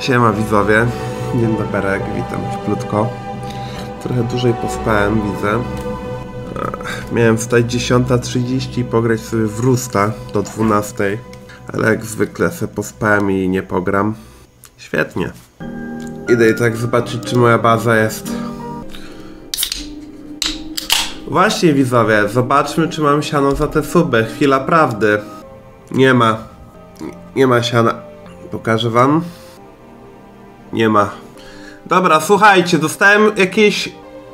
Siema widzowie, dzień dobry, witam cieplutko. Trochę dłużej pospałem, widzę. Miałem wstać 10:30 i pograć sobie w Rusta do 12:00, ale jak zwykle sobie pospałem i nie pogram. Świetnie. Idę i tak zobaczyć, czy moja baza jest. Właśnie widzowie, zobaczmy, czy mam siano za te suby. Chwila prawdy. Nie ma. Nie ma siana. Pokażę wam. Nie ma. Dobra, słuchajcie, dostałem jakieś...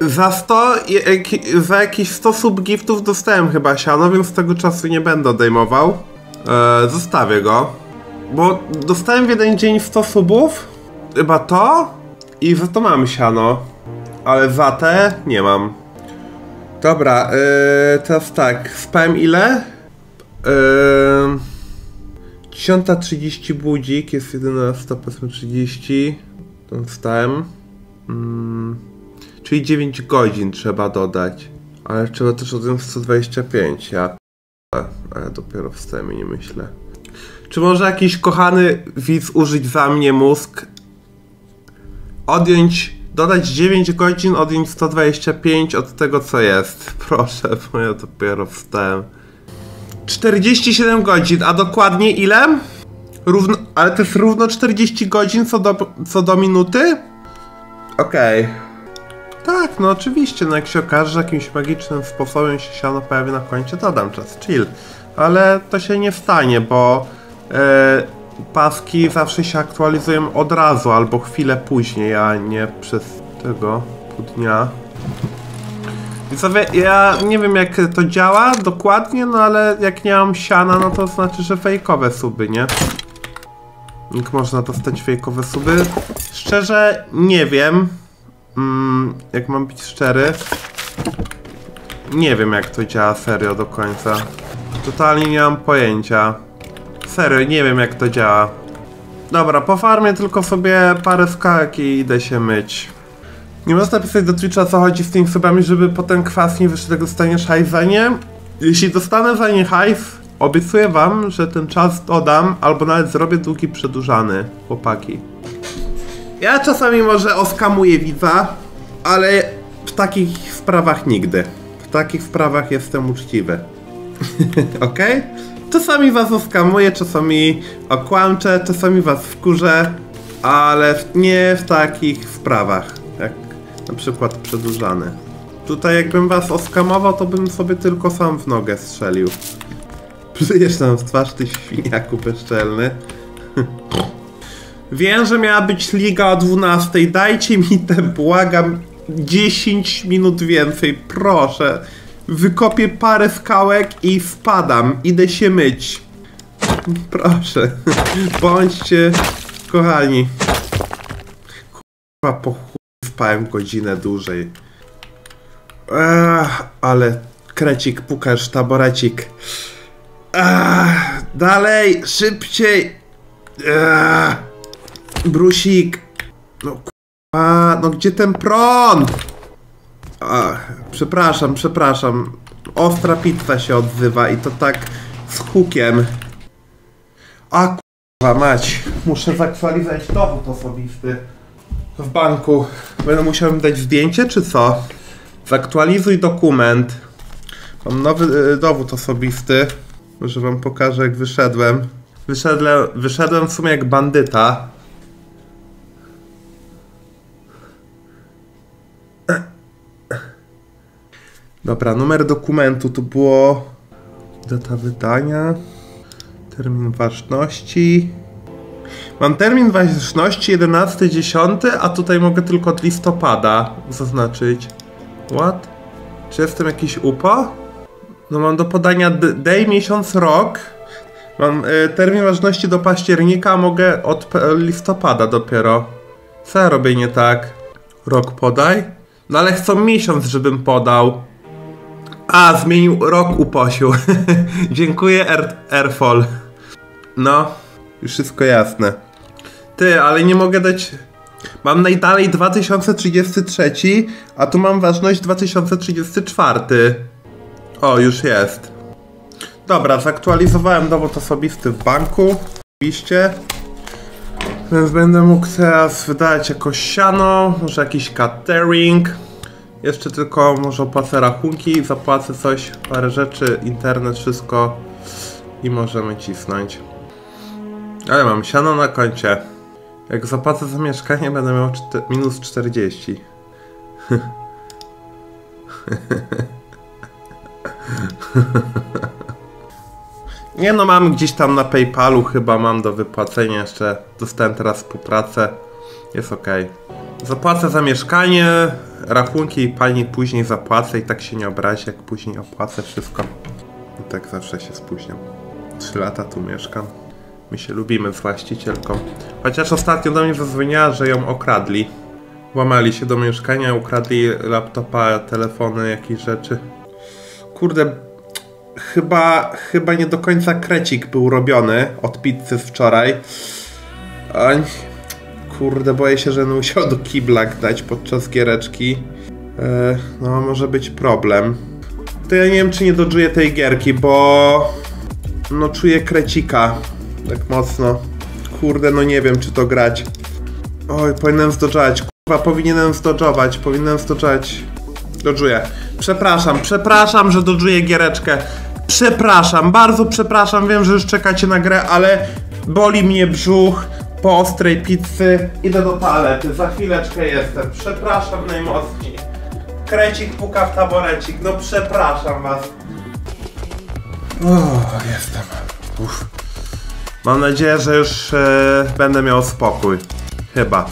Za jakieś 100 subgiftów dostałem chyba siano, więc tego czasu nie będę odejmował. Zostawię go. Bo dostałem w jeden dzień 100 subów. Chyba to. I za to mam siano. Ale za te nie mam. Dobra, teraz tak. Spałem ile? 10:30 budzik, jest 11:30. To wstałem. Czyli 9 godzin trzeba dodać. Ale trzeba też odjąć 125. Ja dopiero wstałem i nie myślę. Czy może jakiś kochany widz użyć za mnie mózg? Dodać 9 godzin, odjąć 125 od tego co jest. Proszę, bo ja dopiero wstałem. 47 godzin, a dokładnie ile? Ale to jest równo 40 godzin co do minuty? Okej. Tak, no oczywiście, no jak się okaże, że jakimś magicznym sposobem się siano pojawi na koncie, to dam czas, chill. Ale to się nie stanie, bo paski zawsze się aktualizują od razu, albo chwilę później, a nie przez tego pół dnia. Widzowie, ja nie wiem jak to działa dokładnie, no ale jak nie mam siana, no to znaczy, że fejkowe suby, nie? Jak można dostać fejkowe suby? Szczerze, nie wiem. Jak mam być szczery, nie wiem jak to działa serio do końca. Totalnie nie mam pojęcia. Serio, nie wiem jak to działa. Dobra, pofarmię tylko sobie parę skałek i idę się myć. Nie można pisać do Twitcha, co chodzi z tymi subami, żeby potem kwas nie wyszedł, jak dostaniesz hajs za nie. Jeśli dostanę za nie hajs, obiecuję wam, że ten czas dodam, albo nawet zrobię długi przedłużany, chłopaki. Ja czasami może oskamuję widza, ale w takich sprawach nigdy. W takich sprawach jestem uczciwy. Okej? Czasami was oskamuję, czasami okłamczę, czasami was wkurzę, ale nie w takich sprawach, jak na przykład przedłużany. Tutaj jakbym was oskamował, to bym sobie tylko sam w nogę strzelił. Przyjesz nam w twarz, ty świniaku bezczelny. Wiem, że miała być liga o 12:00. Dajcie mi te, błagam, 10 minut więcej, proszę. Wykopię parę skałek i spadam. Idę się myć. Proszę. Bądźcie kochani. Kurwa, po chuj spałem godzinę dłużej. Ale krecik, pukasz, taborecik. Dalej, szybciej. Brusik. No kurwa, no gdzie ten prąd? Przepraszam. Ostra pizza się odzywa i to tak z hukiem. Kurwa mać. Muszę zaktualizować dowód osobisty w banku. Będę musiał im dać zdjęcie, czy co? Zaktualizuj dokument. Mam nowy dowód osobisty. Może wam pokażę jak wyszedłem. Wyszedłem w sumie jak bandyta. Dobra, numer dokumentu to było... Data wydania... Termin ważności... Mam termin ważności 11/10, a tutaj mogę tylko od listopada zaznaczyć. What? Czy jestem jakiś upo? No mam do podania day, miesiąc, rok. Mam termin ważności do października, a mogę od listopada dopiero. Co ja robię nie tak? Rok podaj? No ale chcą miesiąc, żebym podał. Zmienił rok uposił. Dziękuję Airfall. No, już wszystko jasne. Ty, ale nie mogę dać... Mam najdalej 2033, a tu mam ważność 2034. O, już jest. Dobra, zaktualizowałem dowód osobisty w banku. Oczywiście. Więc będę mógł teraz wydać jakoś siano, może jakiś catering. Jeszcze tylko może opłacę rachunki, zapłacę coś, parę rzeczy, internet, wszystko i możemy cisnąć. Ale mam siano na koncie. Jak zapłacę za mieszkanie, będę miał minus 40. Nie no, mam gdzieś tam na PayPalu, chyba mam do wypłacenia jeszcze. Dostałem teraz współpracę. Jest ok. Zapłacę za mieszkanie, rachunki pani później zapłacę i tak się nie obrazi, jak później opłacę wszystko. I tak zawsze się spóźniam. 3 lata tu mieszkam. My się lubimy z właścicielką. Chociaż ostatnio do mnie zadzwoniła, że ją okradli. Włamali się do mieszkania, ukradli laptopa, telefony, jakieś rzeczy. Kurde, chyba nie do końca krecik był robiony od pizzy z wczoraj. Kurde, boję się, że będę musiał do kibla dać podczas giereczki. No, może być problem. To ja nie wiem, czy nie dodżuję tej gierki, bo... No, czuję krecika. Tak mocno. Kurde, no nie wiem, czy to grać. Oj, powinienem zdodżować. Kurwa, powinienem zdodżować. Dodżuję. Przepraszam, że dodżuję giereczkę. Przepraszam, bardzo przepraszam. Wiem, że już czekacie na grę, ale boli mnie brzuch po ostrej pizzy. Idę do toalety, za chwileczkę jestem. Przepraszam najmocniej. Krecik puka w taborecik. No przepraszam was. Jestem. Uff. Mam nadzieję, że już będę miał spokój. Chyba.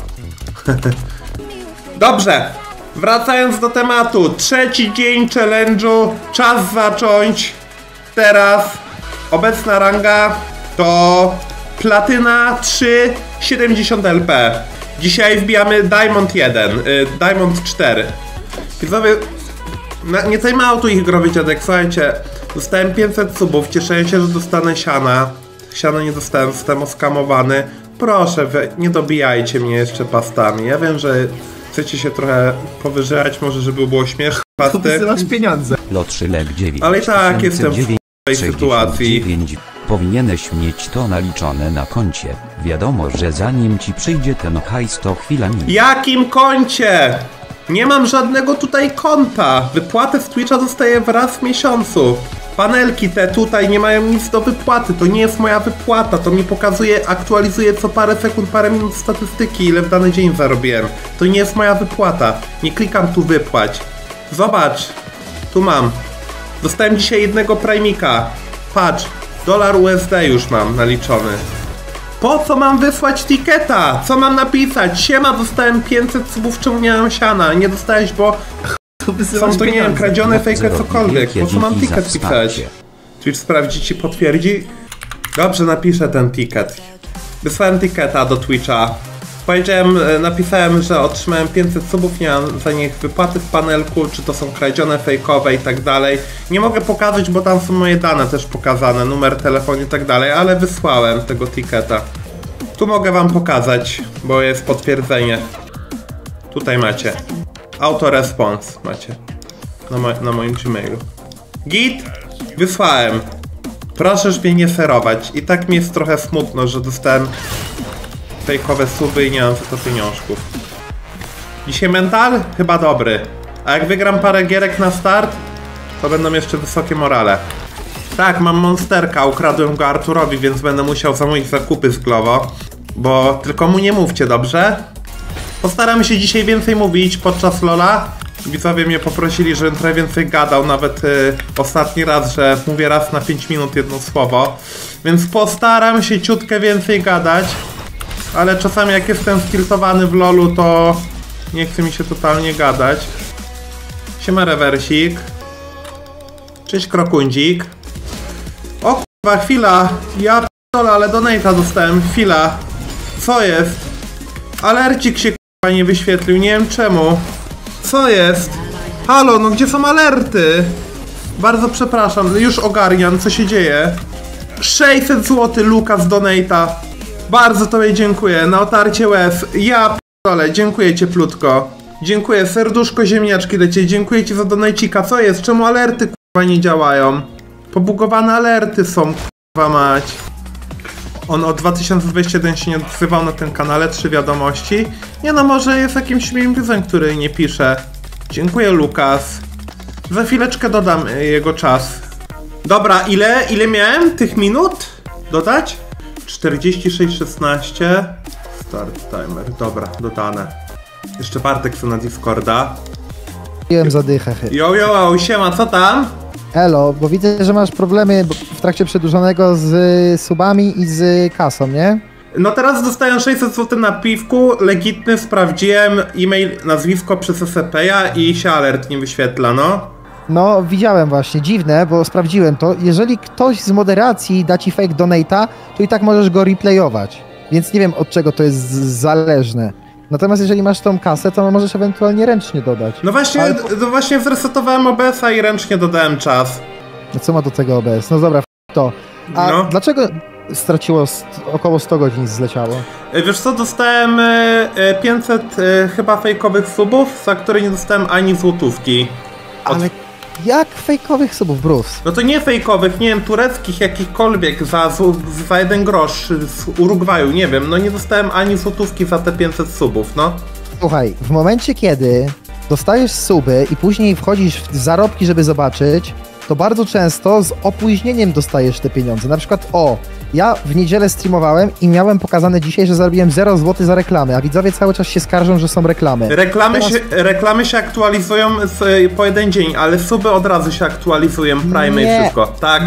Dobrze. Wracając do tematu. 3. dzień challenge'u. Czas zacząć. Teraz obecna ranga to Platyna 3 70 LP. Dzisiaj wbijamy Diamond 1, Diamond 4. Widzowie, nie timeoutu ich growy dziadek, słuchajcie. Dostałem 500 subów, cieszę się, że dostanę siana. Siana nie dostałem, zostałem oskamowany. Proszę, nie dobijajcie mnie jeszcze pastami. Ja wiem, że chcecie się trochę powyżać, może żeby było śmieszne pasty. Wysyłasz pieniądze. Lotrzylek 9. Ale i tak jestem w tej sytuacji. Powinieneś mieć to naliczone na koncie. Wiadomo, że zanim ci przyjdzie ten hajs, to chwila minie. Jakim koncie? Nie mam żadnego tutaj konta. Wypłatę z Twitcha dostaję raz w miesiącu. Panelki te tutaj nie mają nic do wypłaty. To nie jest moja wypłata. To mi pokazuje, aktualizuje co parę sekund, parę minut statystyki, ile w dany dzień zarobiłem. To nie jest moja wypłata. Nie klikam tu wypłać. Zobacz. Tu mam. Dostałem dzisiaj jednego Primika. Patrz. $1 USD już mam naliczony. Po co mam wysłać tiketa? Co mam napisać? Siema, dostałem 500 subów, czemu nie mam siana? Nie dostałeś, bo są to, nie wiem, kradzione, fake, cokolwiek. Po co mam ticket pisać? Twitch sprawdzi, ci potwierdzi? Dobrze, napiszę ten ticket. Wysłałem tiketa do Twitcha. Napisałem, że otrzymałem 500 subów, nie mam za nich wypłaty w panelku, czy to są kradzione, fejkowe i tak dalej. Nie mogę pokazać, bo tam są moje dane też pokazane, numer telefonu i tak dalej, ale wysłałem tego ticketa. Tu mogę wam pokazać, bo jest potwierdzenie. Tutaj macie. Autorespons macie. Na moim Gmailu. Git! Wysłałem. Proszę już mnie nie serować. I tak mi jest trochę smutno, że dostałem fejkowe suby i nie mam za to pieniążków. Dzisiaj mental? Chyba dobry. A jak wygram parę gierek na start, to będą jeszcze wysokie morale. Tak, mam monsterka, ukradłem go Arturowi, więc będę musiał zamówić zakupy z Glovo. Bo tylko mu nie mówcie, dobrze? Postaram się dzisiaj więcej mówić podczas LoL'a. Widzowie mnie poprosili, żebym trochę więcej gadał, nawet ostatni raz, że mówię raz na 5 minut jedno słowo. Więc postaram się ciutkę więcej gadać. Ale czasami jak jestem skiltowany w LoL'u, to nie chce mi się totalnie gadać. Siema rewersik. Cześć krokundzik. O kurwa, chwila. Ja p***dolę, ale donate'a dostałem. Chwila. Co jest? Alercik się kurwa nie wyświetlił, nie wiem czemu. Co jest? Halo, no gdzie są alerty? Bardzo przepraszam, już ogarniam, co się dzieje. 600 zł Lukas donate'a. Bardzo tobie dziękuję, na otarcie łez. Ja p***dolę, dziękuję cieplutko. Dziękuję, serduszko ziemniaczki dla ciebie, dziękuję ci za donajcika. Co jest? Czemu alerty kurwa nie działają? Pobugowane alerty są, kurwa mać. On od 2021 się nie odzywał na tym kanale, 3 wiadomości. Nie no, może jest jakimś miłym widzem, który nie pisze. Dziękuję, Lukas. Za chwileczkę dodam jego czas. Dobra, ile miałem tych minut? Dodać? 46:16. Start timer, dobra, dodane. Jeszcze Bartek co na Discorda. Piłem zadychę. Jo, siema, co tam? Elo, bo widzę, że masz problemy w trakcie przedłużonego z subami i z kasą, nie? No teraz dostałem 600 zł na piwku, legitny, sprawdziłem e-mail, nazwisko przez SCP-a i się alert nie wyświetla, no. No, widziałem właśnie, dziwne, bo sprawdziłem to. Jeżeli ktoś z moderacji da ci fake donate'a, to i tak możesz go replayować. Więc nie wiem, od czego to jest zależne. Natomiast jeżeli masz tą kasę, to możesz ewentualnie ręcznie dodać. No właśnie, Ale... no właśnie zresetowałem OBS-a i ręcznie dodałem czas. No co ma do tego OBS? No dobra, to. A No. dlaczego straciło około 100 godzin zleciało? Wiesz co, dostałem 500 chyba fejkowych subów, za które nie dostałem ani złotówki. Ale jak fejkowych subów, Bruce? No to nie fejkowych, nie wiem, tureckich jakichkolwiek za 1 grosz z Urugwaju, nie wiem, no nie dostałem ani złotówki za te 500 subów, no. Słuchaj, w momencie kiedy dostajesz suby i później wchodzisz w zarobki, żeby zobaczyć, to bardzo często z opóźnieniem dostajesz te pieniądze. Na przykład, ja w niedzielę streamowałem i miałem pokazane dzisiaj, że zarobiłem 0 zł za reklamy, a widzowie cały czas się skarżą, że są reklamy. Reklamy się aktualizują po jeden dzień, ale suby od razu się aktualizują, Prime i wszystko. Tak.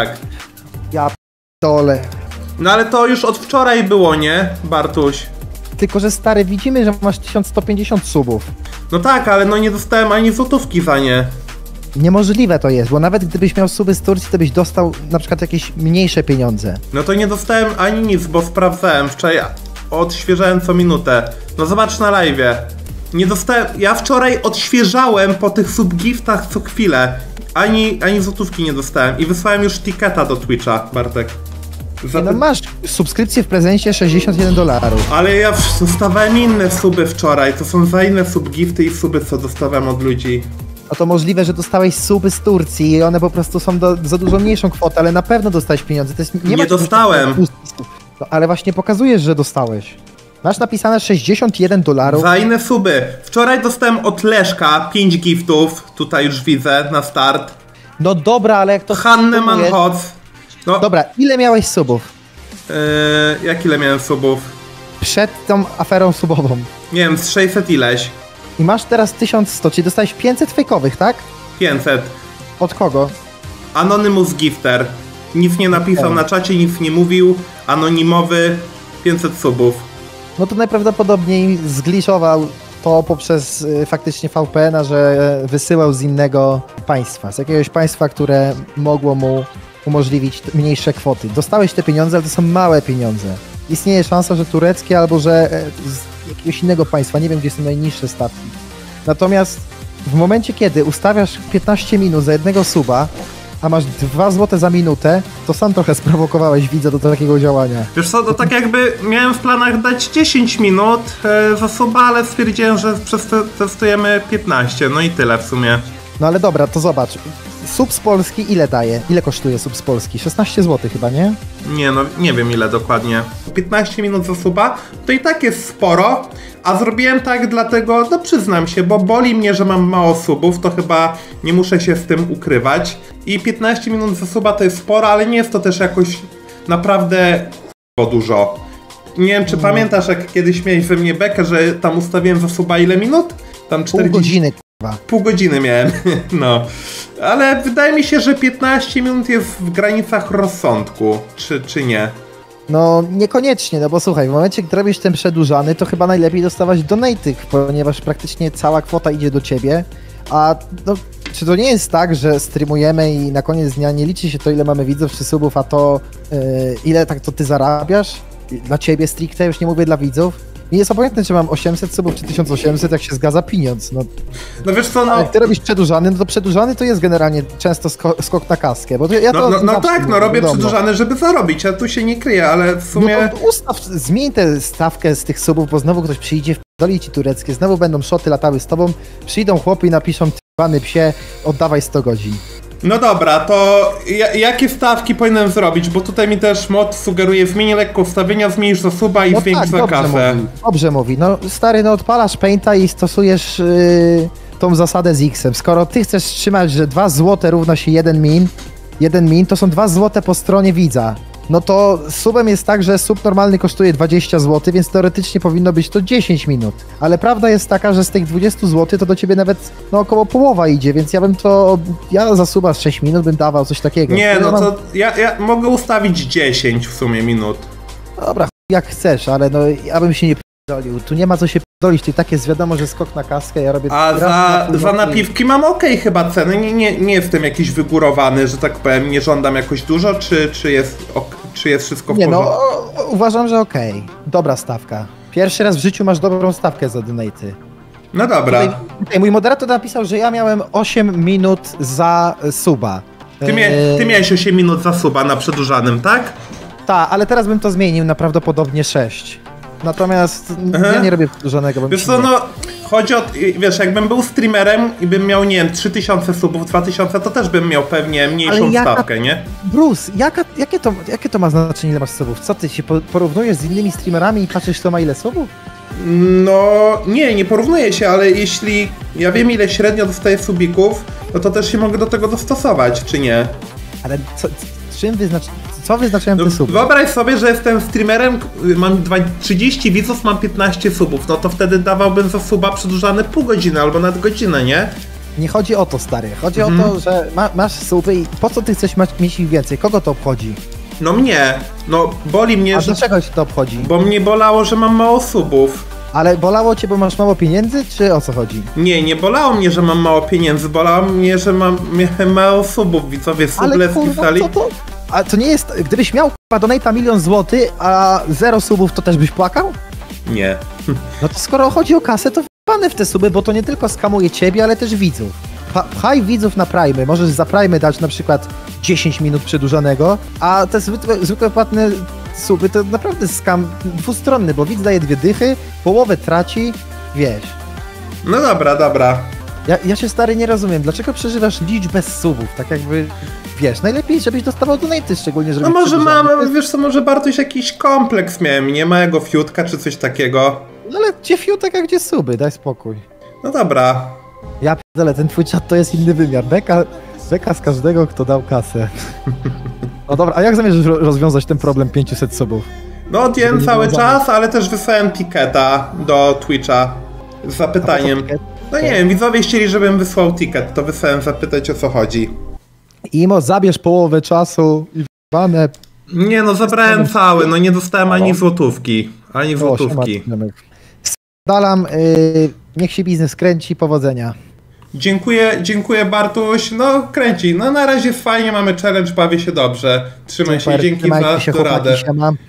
Ja p***dolę. No ale to już od wczoraj było, nie, Bartuś? Tylko, że stary, widzimy, że masz 1150 subów. No tak, ale no nie dostałem ani złotówki za nie. Niemożliwe to jest, bo nawet gdybyś miał suby z Turcji, to byś dostał na przykład jakieś mniejsze pieniądze. No to nie dostałem ani nic, bo sprawdzałem wczoraj, odświeżałem co minutę. No zobacz na live'ie. Nie dostałem, ja wczoraj odświeżałem po tych subgiftach co chwilę. Ani złotówki nie dostałem i wysłałem już ticketa do Twitcha, Bartek. No masz subskrypcję w prezencie $61. Ale ja dostawałem inne suby wczoraj, to są za inne subgifty i suby, co dostawałem od ludzi. No to możliwe, że dostałeś suby z Turcji i one po prostu są za dużo mniejszą kwotę, ale na pewno dostałeś pieniądze. To jest, nie dostałem. No, ale właśnie pokazujesz, że dostałeś. Masz napisane $61. Za inne suby. Wczoraj dostałem od Leszka 5 giftów, tutaj już widzę na start. No dobra, ale jak to... Hannę Manhoc. No. Dobra, ile miałeś subów? Jak ile miałem subów? Przed tą aferą subową. Nie wiem, z 600 ileś. I masz teraz 1100, czyli dostałeś 500 fejkowych, tak? 500. Od kogo? Anonymous Gifter. Nic nie napisał na czacie, nic nie mówił. Anonimowy, 500 subów. No to najprawdopodobniej zgliszował to poprzez faktycznie VPN-a, że wysyłał z innego państwa. Z jakiegoś państwa, które mogło mu umożliwić mniejsze kwoty. Dostałeś te pieniądze, ale to są małe pieniądze. Istnieje szansa, że tureckie albo że z jakiegoś innego państwa, nie wiem gdzie są najniższe stawki. Natomiast w momencie, kiedy ustawiasz 15 minut za jednego suba, a masz 2 zł za minutę, to sam trochę sprowokowałeś widza do takiego działania. Wiesz co, to tak jakby miałem w planach dać 10 minut za suba, ale stwierdziłem, że przetestujemy 15, no i tyle w sumie. No ale dobra, to zobacz. Sub z Polski ile daje? Ile kosztuje sub z Polski? 16 zł chyba, nie? Nie no, nie wiem ile dokładnie. 15 minut za suba to i tak jest sporo, a zrobiłem tak dlatego, no przyznam się, bo boli mnie, że mam mało subów, to chyba nie muszę się z tym ukrywać. I 15 minut za suba to jest sporo, ale nie jest to też jakoś naprawdę dużo. Nie wiem, czy pamiętasz, jak kiedyś miałeś we mnie bekę, że tam ustawiłem za suba ile minut? Tam 40... Pół godziny, Pół godziny miałem, no. Ale wydaje mi się, że 15 minut jest w granicach rozsądku, czy nie? No niekoniecznie, no bo słuchaj, w momencie, gdy robisz ten przedłużany, to chyba najlepiej dostawać donaty, ponieważ praktycznie cała kwota idzie do ciebie, a no, czy to nie jest tak, że streamujemy i na koniec dnia nie liczy się to, ile mamy widzów czy subów, a to ile tak to ty zarabiasz? Dla ciebie stricte, już nie mówię dla widzów. Nie jest obojętne, czy mam 800 subów czy 1800, jak się zgadza pieniądz. No wiesz co, no... Jak ty robisz przedłużany, no to przedłużany to jest generalnie często skok na kaskę, bo ja to no tak, no robię przedłużany, żeby zarobić, a tu się nie kryję, ale w sumie... No to zmień tę stawkę z tych subów, bo znowu ktoś przyjdzie, wdoli ci tureckie, znowu będą szoty latały z tobą, przyjdą chłopy i napiszą: ty bany psie, oddawaj 100 godzin. No dobra, to jakie stawki powinienem zrobić? Bo tutaj mi też mod sugeruje zmień lekko ustawienia, zmniejsz za suba i No zwiększ tak, za kasę. dobrze mówi. No stary, no odpalasz Painta i stosujesz tą zasadę z X-em. Skoro ty chcesz trzymać, że 2 złote równa się 1 min, to są 2 złote po stronie widza. No to subem jest tak, że sub normalny kosztuje 20 zł, więc teoretycznie powinno być to 10 minut. Ale prawda jest taka, że z tych 20 zł to do ciebie nawet no, około połowa idzie, więc ja za suba z 6 minut bym dawał coś takiego. Nie, no to ja mogę ustawić 10 w sumie minut. Dobra, jak chcesz, ale no ja bym się nie p***dolił. Tu nie ma co się p***dolić, to i tak jest wiadomo, że skok na kaskę, ja robię... A za napiwki mam okej chyba ceny, nie jestem jakiś wygórowany, że tak powiem, nie żądam jakoś dużo, czy jest wszystko w Nie porządku? no, uważam, że okej. Dobra stawka. Pierwszy raz w życiu masz dobrą stawkę za donaty. No dobra. Tutaj mój moderator napisał, że ja miałem 8 minut za suba. Ty miałeś 8 minut za suba na przedłużanym, tak? Tak, ale teraz bym to zmienił na prawdopodobnie 6. Natomiast ja nie robię żadnego. Wiesz co, no, chodzi o, wiesz, jakbym był streamerem i bym miał, nie wiem, 3000 subów, 2000, to też bym miał pewnie mniejszą stawkę, nie? Bruce, jakie to ma znaczenie, ile masz subów? Co, ty się porównujesz z innymi streamerami i patrzysz, kto ma ile subów? No, nie porównuję się, ale jeśli ja wiem, ile średnio dostaję subików, no to też się mogę do tego dostosować, czy nie? Ale co wyznaczają te suby? Wyobraź sobie, że jestem streamerem, mam 30 widzów, mam 15 subów, no to wtedy dawałbym za suba przedłużany pół godziny albo nawet godzinę, nie? Nie chodzi o to, stary. Chodzi o to, że masz suby i po co ty chcesz mieć ich więcej? Kogo to obchodzi? No mnie. No boli mnie, A że... dlaczego się to obchodzi? Bo mnie bolało, że mam mało subów. Ale bolało cię, bo masz mało pieniędzy, czy o co chodzi? Nie bolało mnie, że mam mało pieniędzy, bolało mnie, że miałem mało subów, widzowie suble spisali. Co to? A to nie jest... Gdybyś miał donata 1 000 000 złotych, a 0 subów, to też byś płakał? Nie. No to skoro chodzi o kasę, to wpany w te suby, bo to nie tylko skamuje ciebie, ale też widzów. Pchaj widzów na Prime. Możesz za Prime dać na przykład 10 minut przedłużonego, a te zwykłe płatne suby to naprawdę skam dwustronny, bo widz daje 2 dychy, połowę traci, wiesz. No dobra. Ja się, stary, nie rozumiem, dlaczego przeżywasz liczbę subów, tak jakby, wiesz, najlepiej, żebyś dostawał donaty, szczególnie, żeby... No może mam, wiesz co, może Bartuś jakiś kompleks miałem, nie małego fiutka czy coś takiego. No ale gdzie fiutek, a gdzie suby, daj spokój. No dobra. Ja p***dolę, ten twój czat to jest inny wymiar, beka z każdego, kto dał kasę. No dobra, a jak zamierzasz rozwiązać ten problem 500 subów? No odjąłem cały czas, ale też wysłałem tiketa do Twitcha z zapytaniem. No nie wiem, widzowie chcieli, żebym wysłał ticket, to wysłałem zapytać, o co chodzi. Imo, zabierz połowę czasu i w***ane. Nie no, zabrałem cały, no nie dostałem ani złotówki. Ani złotówki. Dalam, niech się biznes kręci, powodzenia. Dziękuję Bartuś, no kręci, no na razie fajnie, mamy challenge, bawię się dobrze. Trzymaj się, dzięki za radę.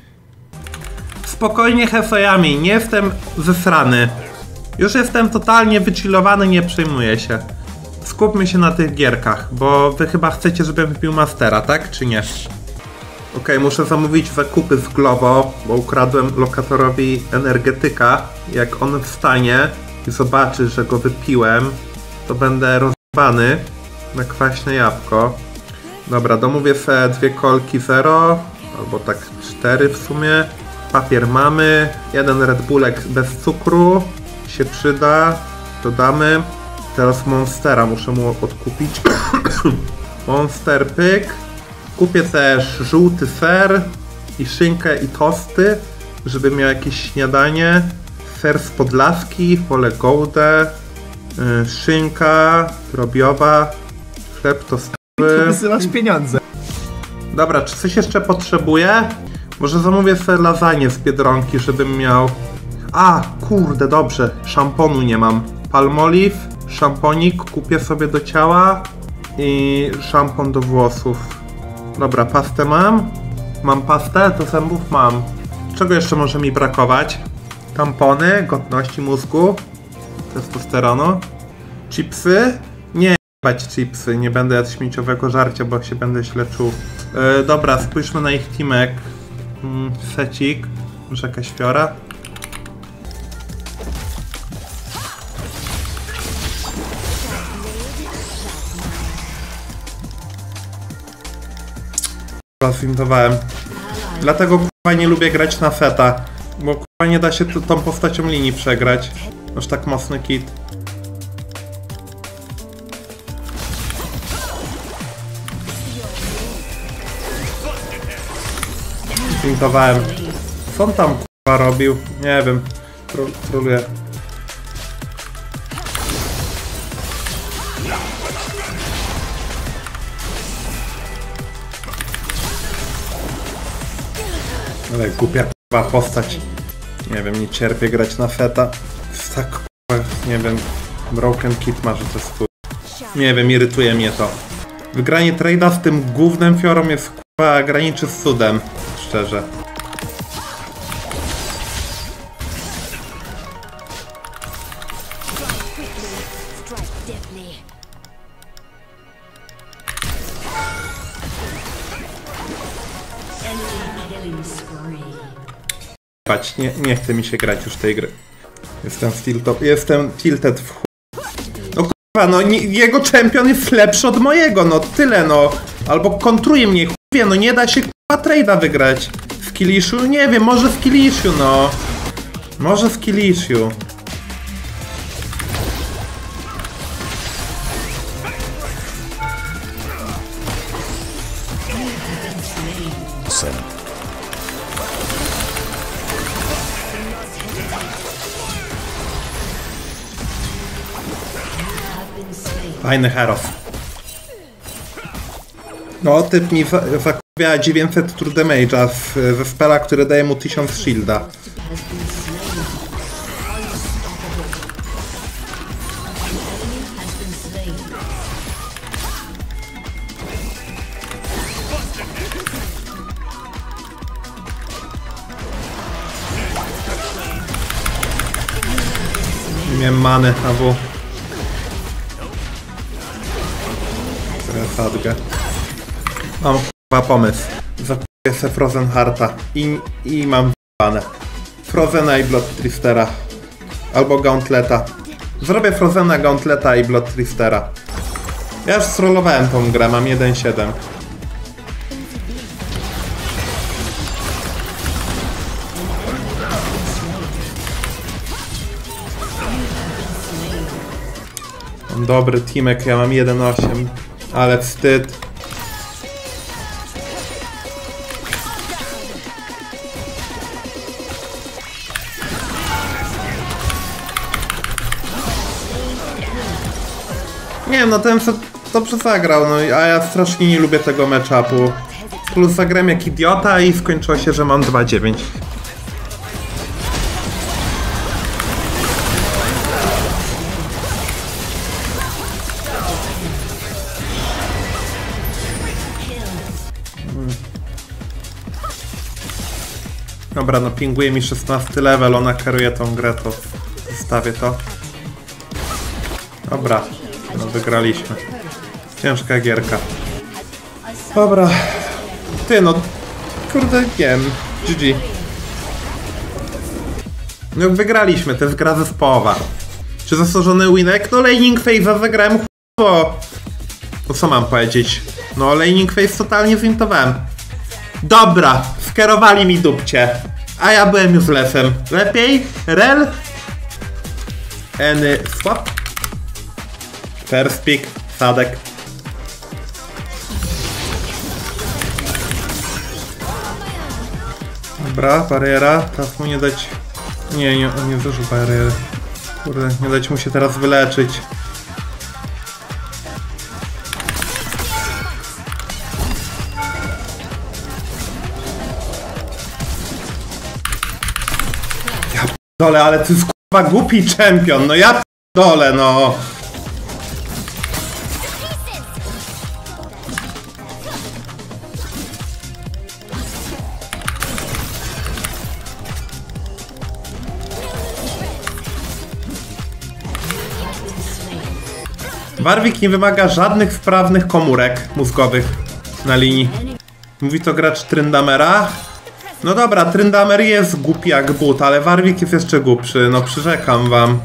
Spokojnie Hefejami, nie jestem zesrany. Już jestem totalnie wychillowany, nie przejmuję się. Skupmy się na tych gierkach, bo wy chyba chcecie, żebym wypił Mastera, tak? Czy nie? Okej, muszę zamówić zakupy z Glovo, bo ukradłem lokatorowi energetyka. Jak on wstanie i zobaczy, że go wypiłem, to będę rozbany na kwaśne jabłko. Dobra, domówię sobie 2 kolki 0, albo tak 4 w sumie. Papier mamy, 1 Red Bullek bez cukru się przyda, dodamy. Teraz Monstera muszę mu odkupić. Monster pyk. Kupię też żółty ser i szynkę i tosty, żeby miał jakieś śniadanie. Ser z Podlaski, wolę Goudę, szynka drobiowa, chleb tostowy. Wysyłasz pieniądze. Dobra, czy coś jeszcze potrzebuję? Może zamówię sobie lasagne z Biedronki, żebym miał... A, kurde, dobrze, szamponu nie mam. Palmolive, szamponik kupię sobie do ciała i szampon do włosów. Dobra, pastę mam. Mam pastę, do zębów mam. Czego jeszcze może mi brakować? Tampony, godności mózgu, testosteronu. Chipsy? Nie jebać chipsy, nie będę jadł śmieciowego żarcia, bo się będę źle czuł. Dobra, spójrzmy na ich teamek. Secik, może jakaś fiora. zwintowałem. Dlatego kurwa nie lubię grać na feta. Bo kurwa nie da się tą postacią linii przegrać. Aż tak mocny kit. Zwintowałem. Co on tam kurwa robił? Nie wiem. Troluję. Ale głupia k***a postać. Nie wiem, nie cierpię grać na feta. Jest tak k***a, nie wiem, broken kit ma, że to jest kur... Nie wiem, irytuje mnie to. Wygranie trade'a z tym gównem fiorą jest k***a graniczy z cudem. Szczerze. Nie chce mi się grać już tej gry. Jestem tilted w chuj. No kurwa, no jego champion jest lepszy od mojego, no tyle no. Albo kontruje mnie, chuj, no nie da się kurwa trade'a wygrać. W Kiliszu? Nie wiem, może w Kiliszu, no. Może w Kiliszu. Fajny heros. No, typ mi zakupiła 900 true damage'a ze spela, który daje mu 1000 shielda. Nie miałem many, albo... Sadgę. Mam k***a pomysł. Zakupię se Frozen Hearta i mam w***ane. Frozena i Blood Tristera. Albo Gauntleta. Zrobię Frozena, Gauntleta i Blood Tristera. Ja już strollowałem tą grę, mam 1.7. Mam dobry teamek, ja mam 1.8. Ale wstyd. Nie wiem, no ten dobrze zagrał, no a ja strasznie nie lubię tego matchupu. Plus zagrałem jak idiota i skończyło się, że mam 2.9. Dobra, no pinguje mi 16 level, ona kieruje tą grę, to zostawię to. Dobra, no wygraliśmy. Ciężka gierka. Dobra. Ty no, kurde, nie wiem. GG. No wygraliśmy, to jest gra zespołowa. Czy zasłużony winek? No laning phase'a zagrałem ch***o. No co mam powiedzieć? No laning phase totalnie zintowałem. Dobra, skierowali mi dupcie. A ja byłem uselessem. Lepiej? Rel? Any swap? First pick, Sadek. Dobra, bariera. Teraz mu nie dać... Nie, on nie zużył bariery. Kurde, nie dać mu się teraz wyleczyć. Ja p***dolę, ale to jest k***a głupi champion, no ja p***dolę, no. Warwick nie wymaga żadnych wprawnych komórek mózgowych na linii. Mówi to gracz Tryndamera. No dobra, Tryndamer jest głupi jak but, ale Warwick jest jeszcze głupszy, no przyrzekam wam.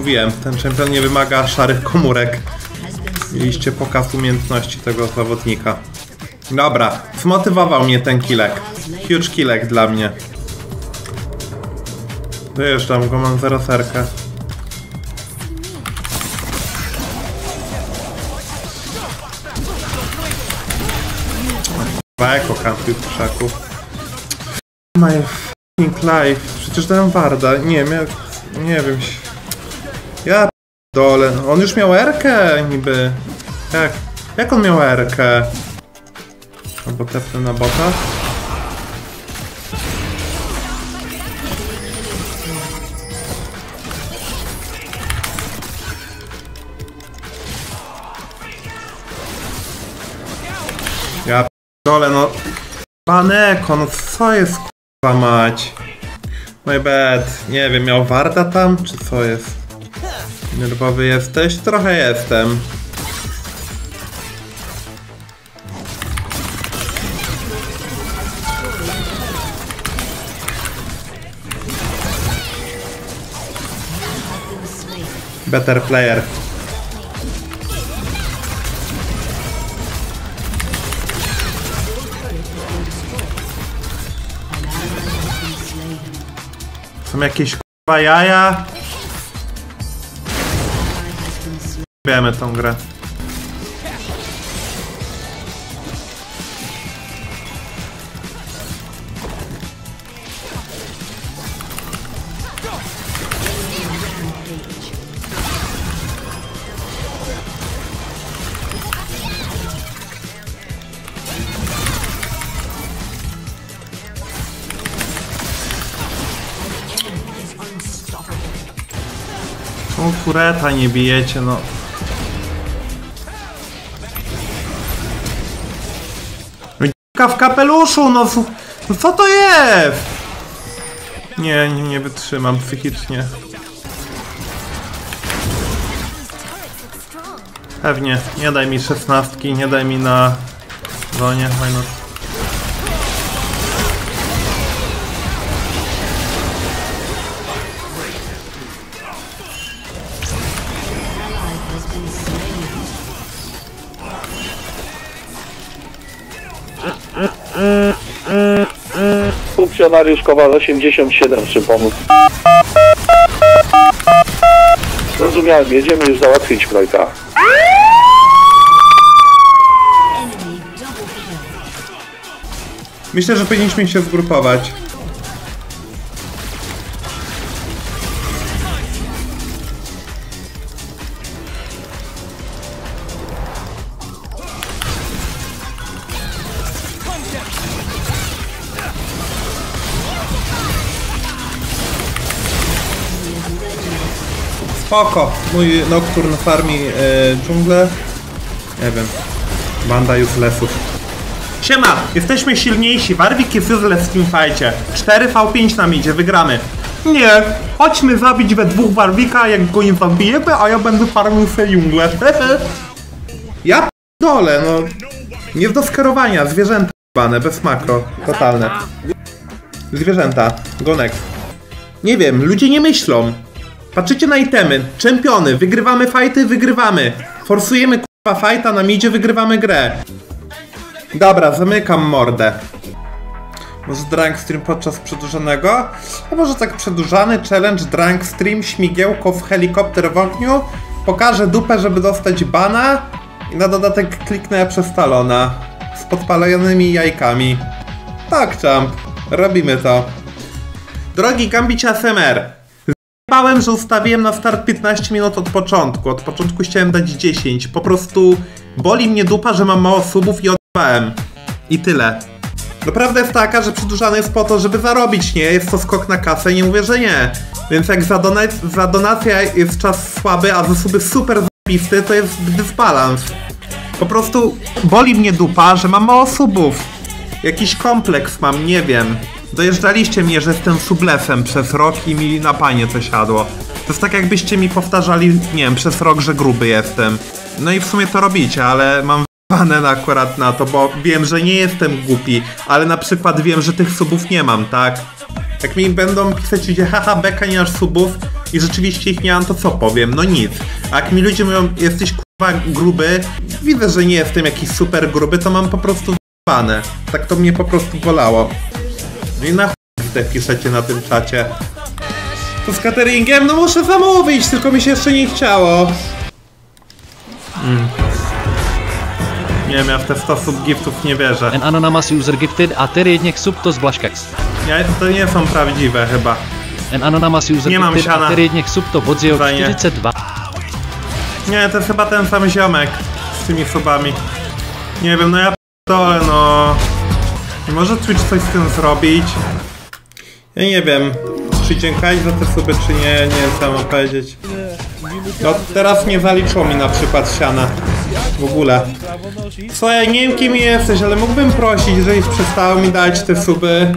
Mówiłem, ten czempion nie wymaga szarych komórek. Mieliście pokaz umiejętności tego zawodnika. Dobra, zmotywował mnie ten killek. Huge killek dla mnie. Dojeżdżam go, mam 0 serkę. Eko kampił w krzaku. My fucking life. Przecież dałem warda. Nie wiem, nie wiem. Ja dole. On już miał R-kę niby. Jak on miał R-kę? Albo tepnę na bota. Ja dole, no. Paneko, no co jest k***a mać? My bad. Nie wiem, miał warda tam, czy co jest? Nerwowy jesteś? Trochę jestem. Better player. Są jakieś k***a jaja. Wiemy tą grę. O kureta nie bijecie, no. Dzika w kapeluszu, no co to jest? Nie wytrzymam psychicznie. Pewnie, nie daj mi 16, nie daj mi na zonie, why not? Funkcjonariusz Kowal 87, czym pomóc? Zrozumiałem, jedziemy już załatwić Krojka. Myślę, że powinniśmy się zgrupować. Spoko, mój Nocturne farmi dżunglę. Nie wiem. Banda uselessów. Siema, jesteśmy silniejsi. Warwick jest useless w teamfightie. 4v5 nam idzie, wygramy. Nie, chodźmy zabić we dwóch Warwicka, jak go nie zabijemy, a ja będę farmił sobie dżunglę. Ja p***dolę, no. Nie do skerowania, zwierzęta b***bane, bez makro, totalne. Zwierzęta, go next. Nie wiem, ludzie nie myślą. Patrzycie na itemy, czempiony, wygrywamy fighty, wygrywamy. Forsujemy k***a fighta, na midzie wygrywamy grę. Dobra, zamykam mordę. Może drunk stream podczas przedłużonego? A może tak przedłużany challenge, drunk stream, śmigiełko w helikopter w ogniu. Pokażę dupę, żeby dostać bana. I na dodatek kliknę przez talona. Z podpalonymi jajkami. Tak, champ. Robimy to. Drogi Gambicie ASMR. Zjebałem, że ustawiłem na start 15 minut od początku. Od początku chciałem dać 10. Po prostu boli mnie dupa, że mam mało subów i odjebałem. I tyle. No prawda jest taka, że przedłużany jest po to, żeby zarobić, nie? Jest to skok na kasę, nie mówię, że nie. Więc jak za donację jest czas słaby, a za suby super zajebisty, to jest dysbalans. Po prostu boli mnie dupa, że mam mało subów. Jakiś kompleks mam, nie wiem. Dojeżdżaliście mnie, że jestem sublesem przez rok i mi na panie to siadło. To jest tak jakbyście mi powtarzali, nie wiem, przez rok, że gruby jestem. No i w sumie to robicie, ale mam wyjebane akurat na to, bo wiem, że nie jestem głupi, ale na przykład wiem, że tych subów nie mam, tak? Jak mi będą pisać ludzie, haha, beka, nie masz subów, i rzeczywiście ich nie mam, to co powiem? No nic. A jak mi ludzie mówią, jesteś kurwa gruby, widzę, że nie jestem jakiś super gruby, to mam po prostu w***ane. Tak to mnie po prostu bolało. No i na chuj te piszecie na tym czacie. To z cateringiem? No muszę zamówić, tylko mi się jeszcze nie chciało. Nie wiem, ja w te 100 subgiftów nie wierzę. En anonymous user gifted a ty jedněch sub to zblaškax. To nie są prawdziwe chyba. En anonymous user Nie mam gifted siana. a ty jedněch sub to Bodzio Fajnie. 42. Nie, to jest chyba ten sam ziomek z tymi subami. Nie wiem, no ja p***dolę, no. Nie może Twitch coś z tym zrobić? Ja nie wiem, czy dziękać za te suby, czy nie wiem co mam powiedzieć. No teraz nie zaliczyło mi na przykład siana. W ogóle. Co, ja nie wiem kim jesteś, ale mógłbym prosić, żebyś przestał mi dać te suby.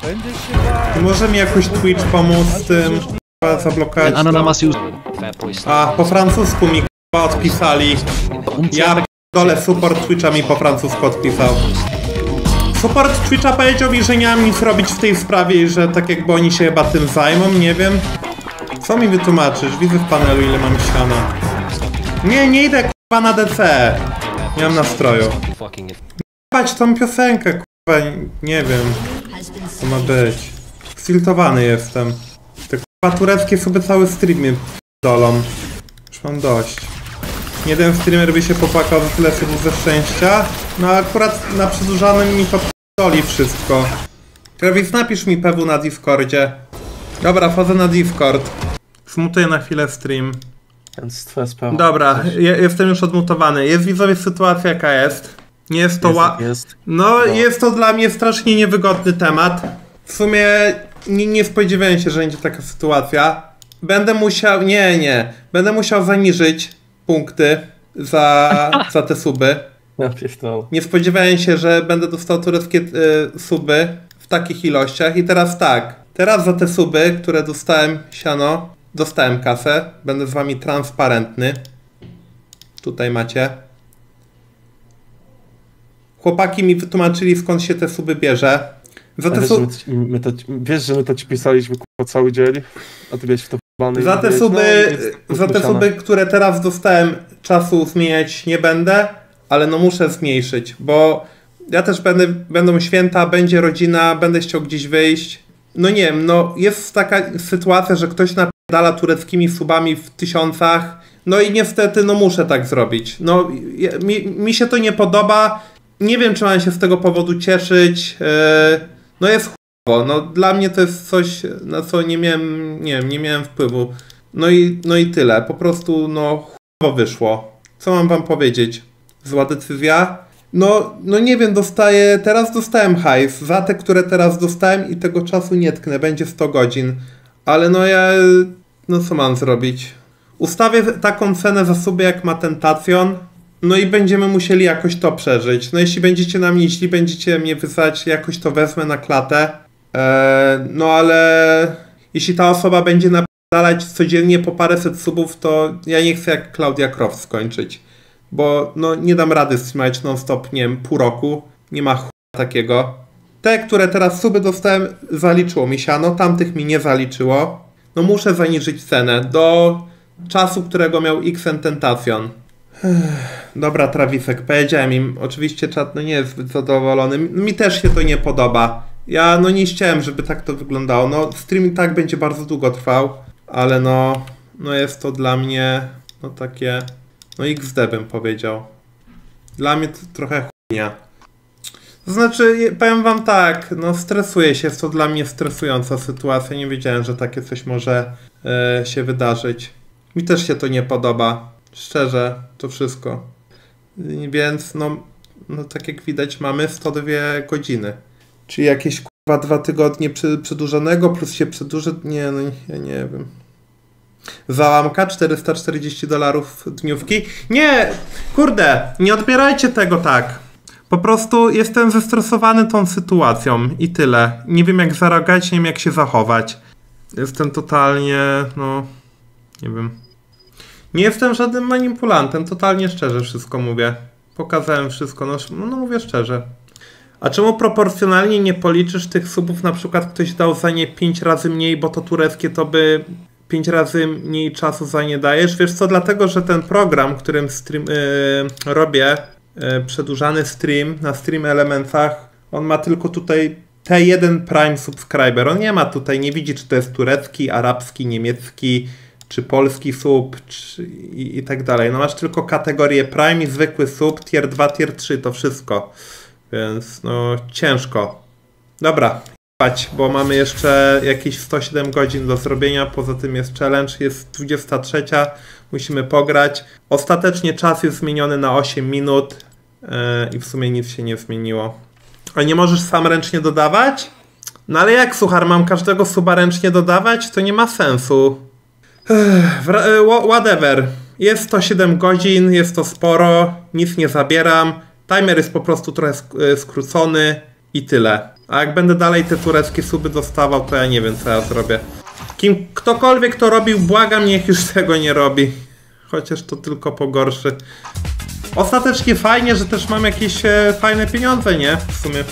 Może mi jakoś Twitch pomóc z tym, zablokować En to. anonymous user. A, po francusku mi k***a odpisali. Ja dole support Twitcha mi po francusku odpisał. Support Twitcha powiedział mi, że nie mam nic robić w tej sprawie i że tak jakby oni się chyba tym zajmą, nie wiem. Co mi wytłumaczysz? Widzę w panelu ile mam siana. Nie idę k***a na DC. Nie mam nastroju. Bać tą piosenkę k***a, nie wiem. Co ma być. Stiltowany jestem. Te k***a tureckie sobie cały streamy dolą. Już mam dość. Jeden streamer by się popłakał za tyle subów ze szczęścia. No akurat na przedłużanym mi to p***oli wszystko. Travis, napisz mi PW na Discordzie. Dobra, wchodzę na Discord. Zmutuję na chwilę stream. Więc twoja sprawa. Dobra, jestem już odmutowany. Jest widzowie sytuacja jaka jest. Nie jest to jest. No, jest to dla mnie strasznie niewygodny temat. W sumie nie spodziewałem się, że będzie taka sytuacja. Będę musiał... Nie. Będę musiał zaniżyć punkty za te suby. Ja pierdolę. Nie spodziewałem się, że będę dostał tureckie suby w takich ilościach. I teraz tak. Teraz za te suby, które dostałem siano, dostałem kasę. Będę z wami transparentny. Tutaj macie. Chłopaki mi wytłumaczyli, skąd się te suby bierze. Za te Wiesz, że my to ci pisaliśmy cały dzień, a ty byłeś w to wbany. Za te suby, które teraz dostałem, czasu zmieniać nie będę, ale no muszę zmniejszyć, bo ja też będą święta, będzie rodzina, będę chciał gdzieś wyjść. No nie wiem, no jest taka sytuacja, że ktoś napierdala tureckimi subami w tysiącach, no i niestety no muszę tak zrobić. No mi się to nie podoba, nie wiem czy mam się z tego powodu cieszyć, no jest chujowo, no dla mnie to jest coś, na co nie miałem, nie wiem, nie miałem wpływu. No i tyle, po prostu no chujowo wyszło. Co mam wam powiedzieć? Zła decyzja? No nie wiem, teraz dostałem hajs, za te, które teraz dostałem i tego czasu nie tknę, będzie 100 godzin. Ale no co mam zrobić? Ustawię taką cenę za suby jak ma Tentacion, no i będziemy musieli jakoś to przeżyć. No jeśli będziecie na mnie źli, będziecie mnie wysłać, jakoś to wezmę na klatę. No ale jeśli ta osoba będzie napierdalać codziennie po paręset subów, to ja nie chcę jak Claudia Croft skończyć. Bo no nie dam rady trzymać non-stop, nie wiem, pół roku. Nie ma chuja takiego. Te, które teraz suby dostałem, zaliczyło mi siano, tamtych mi nie zaliczyło. No muszę zaniżyć cenę do czasu, którego miał Xen Tentacion. Dobra, Trawisek, powiedziałem im. Oczywiście czat no nie jest zbyt zadowolony. Mi też się to nie podoba. Ja no nie chciałem, żeby tak to wyglądało. No stream i tak będzie bardzo długo trwał, ale no jest to dla mnie no takie... No XD bym powiedział. Dla mnie to trochę chujnia. To znaczy, powiem wam tak, no stresuję się, jest to dla mnie stresująca sytuacja. Nie wiedziałem, że takie coś może się wydarzyć. Mi też się to nie podoba. Szczerze, to wszystko. Więc no tak jak widać mamy 102 godziny. Czyli jakieś kurwa 2 tygodnie przedłużonego plus się przedłuży... Nie, no ja nie wiem. Załamka $440 dniówki. Nie, kurde, nie odbierajcie tego tak. Po prostu jestem zestresowany tą sytuacją i tyle. Nie wiem jak zareagować, nie wiem jak się zachować. Jestem totalnie, no, nie wiem. Nie jestem żadnym manipulantem, totalnie szczerze wszystko mówię. Pokazałem wszystko, no mówię szczerze. A czemu proporcjonalnie nie policzysz tych subów, na przykład ktoś dał za nie 5 razy mniej, bo to tureckie to by 5 razy mniej czasu za nie dajesz. Wiesz co, dlatego, że ten program, którym robię przedłużany stream na Stream Elementach, on ma tylko tutaj T1 Prime Subscriber. On nie ma tutaj, nie widzi, czy to jest turecki, arabski, niemiecki, czy polski sub, i tak dalej. No masz tylko kategorię Prime i zwykły sub, tier 2, tier 3, to wszystko. Więc no ciężko. Dobra, bo mamy jeszcze jakieś 107 godzin do zrobienia, poza tym jest challenge, jest 23, musimy pograć. Ostatecznie czas jest zmieniony na 8 minut i w sumie nic się nie zmieniło. A nie możesz sam ręcznie dodawać? No ale jak, suchar, mam każdego suba ręcznie dodawać? To nie ma sensu. Whatever. Jest 107 godzin, jest to sporo, nic nie zabieram. Timer jest po prostu trochę skrócony i tyle. A jak będę dalej te tureckie suby dostawał, to ja nie wiem, co ja zrobię. Ktokolwiek to robił, błagam, niech już tego nie robi. Chociaż to tylko pogorszy. Ostatecznie fajnie, że też mam jakieś fajne pieniądze, nie? W sumie.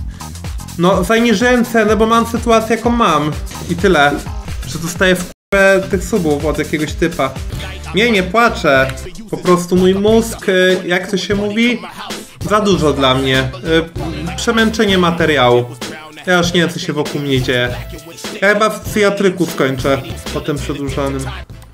No, zaniżyłem cenę, bo mam sytuację, jaką mam. I tyle. Że dostaję w tych subów od jakiegoś typa. Nie płaczę. Po prostu mój mózg, jak to się mówi? Za dużo dla mnie. Przemęczenie materiału. Ja już nie wiem, co się wokół mnie dzieje. Ja chyba w psychiatryku skończę po tym przedłużonym.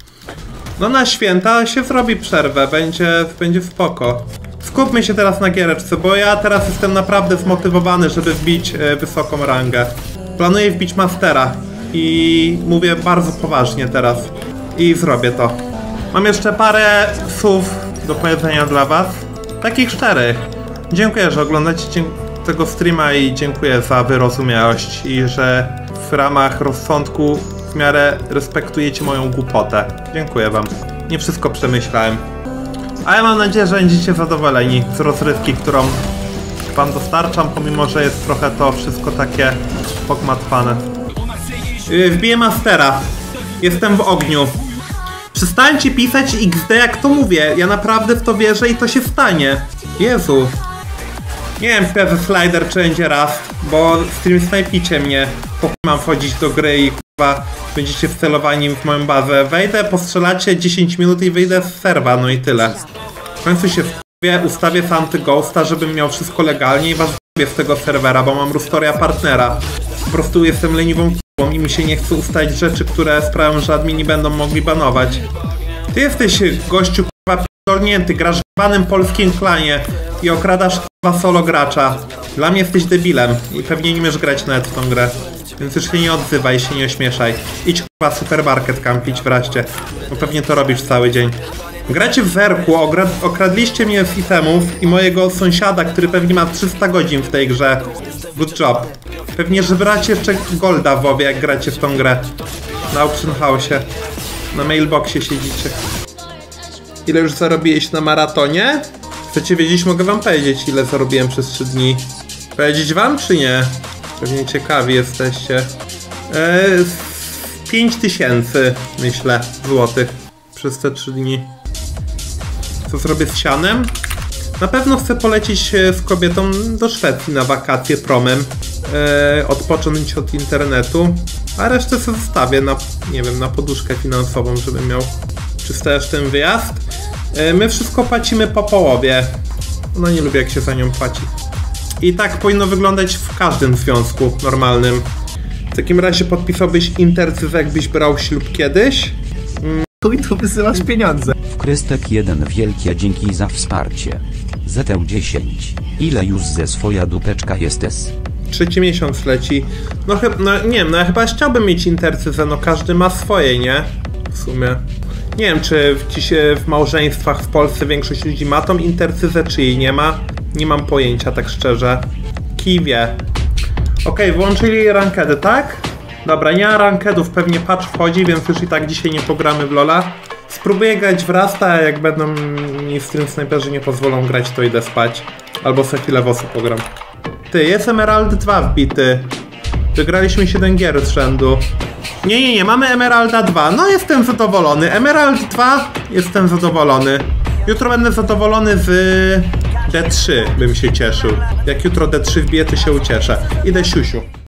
No na święta się zrobi przerwę, będzie spoko. Skupmy się teraz na giereczce, bo ja teraz jestem naprawdę zmotywowany, żeby wbić wysoką rangę. Planuję wbić mastera i mówię bardzo poważnie teraz. I zrobię to. Mam jeszcze parę słów do powiedzenia dla was. Takich 4. Dziękuję, że oglądacie tego streama i dziękuję za wyrozumiałość i że w ramach rozsądku w miarę respektujecie moją głupotę. Dziękuję wam. Nie wszystko przemyślałem. A ja mam nadzieję, że będziecie zadowoleni z rozrywki, którą wam dostarczam, pomimo że jest trochę to wszystko takie pogmatwane. Wbiję mastera. Jestem w ogniu. Przestańcie pisać XD, jak to mówię. Ja naprawdę w to wierzę i to się stanie. Jezu. Nie wiem, śpiewę slider czy będzie raz, bo stream snajpicie mnie. Mam wchodzić do gry i kurwa będziecie wcelowani w moją bazę. Wejdę, postrzelacie 10 minut i wyjdę z serwa, no i tyle. W końcu się ustawię z anty-ghosta, żebym miał wszystko legalnie i was z tego serwera, bo mam Rustoria partnera. Po prostu jestem leniwą k***ą i mi się nie chce ustalić rzeczy, które sprawią, że admini będą mogli banować. Ty jesteś gościu k***a pierdolnięty, grasz w banym polskim klanie i okradasz k***a solo gracza. Dla mnie jesteś debilem i pewnie nie umiesz grać nawet w tą grę. Więc już się nie odzywaj i się nie ośmieszaj. Idź k***a supermarket kampić wreszcie, bo pewnie to robisz cały dzień. Gracie w zerku, okradliście mnie z itemów i mojego sąsiada, który pewnie ma 300 godzin w tej grze. Good job. Pewnie żebracie jeszcze golda w WoWie, jak gracie w tą grę. Na Auction House'ie. Na mailboxie siedzicie. Ile już zarobiłeś na maratonie? Chcecie wiedzieć? Mogę wam powiedzieć, ile zarobiłem przez 3 dni. Powiedzieć wam, czy nie? Pewnie ciekawi jesteście. 5000, myślę, złotych przez te 3 dni. Co zrobię z sianem? Na pewno chcę polecieć z kobietą do Szwecji na wakacje promem. Odpocząć od internetu. A resztę sobie zostawię na, nie wiem, na poduszkę finansową, żebym miał czysto ten wyjazd. My wszystko płacimy po połowie. No nie lubię, jak się za nią płaci. I tak powinno wyglądać w każdym związku normalnym. W takim razie podpisałbyś intercyz, jakbyś brał ślub kiedyś? Tu wysyłasz pieniądze. W Krystek 1 wielkie dzięki za wsparcie. ZT10. Ile już ze swoja dupeczka jesteś? 3 miesiąc leci. No nie wiem, no ja chyba chciałbym mieć intercyzę, no każdy ma swoje, nie? W sumie. Nie wiem, czy w małżeństwach w Polsce większość ludzi ma tą intercyzę, czy jej nie ma. Nie mam pojęcia, tak szczerze. Kij wie. Okej, włączyli rankedy, tak? Dobra, nie ma rankedów, pewnie patch wchodzi, więc już i tak dzisiaj nie pogramy w LoL'a. Spróbuję grać w Rasta, a jak będą mi stream snajperzy nie pozwolą grać, to idę spać. Albo sobie chwilę w osu pogram. Ty, jest Emerald 2 wbity. Wygraliśmy 7 gier z rzędu. Nie, mamy Emeralda 2. No jestem zadowolony. Emerald 2, jestem zadowolony. Jutro będę zadowolony z D3, bym się cieszył. Jak jutro D3 wbije, to się ucieszę. Idę siusiu.